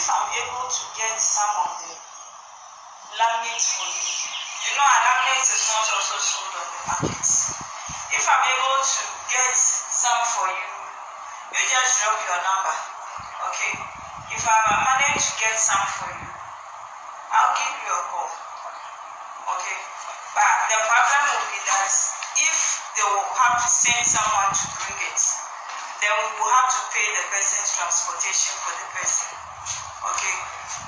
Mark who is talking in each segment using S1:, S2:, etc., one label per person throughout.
S1: if I'm able to get some of the laminates for you, you know, a laminate is not also sold on the market. If I'm able to get some for you, you just drop your number, okay? If I manage to get some for you, I'll give you a call, okay? But the problem will be that if they will have to send someone to bring it, then we will have to pay the person's transportation for the person, okay?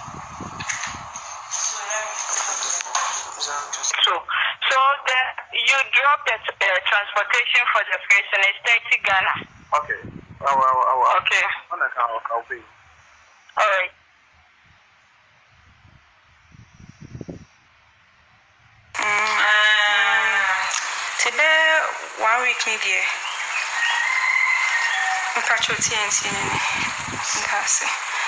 S1: So let me
S2: So then you drop the transportation for the person is 30 Ghana.
S3: Okay. Okay. I'll pay.
S2: All right.
S4: Today 1 week media. I'm catching TNT.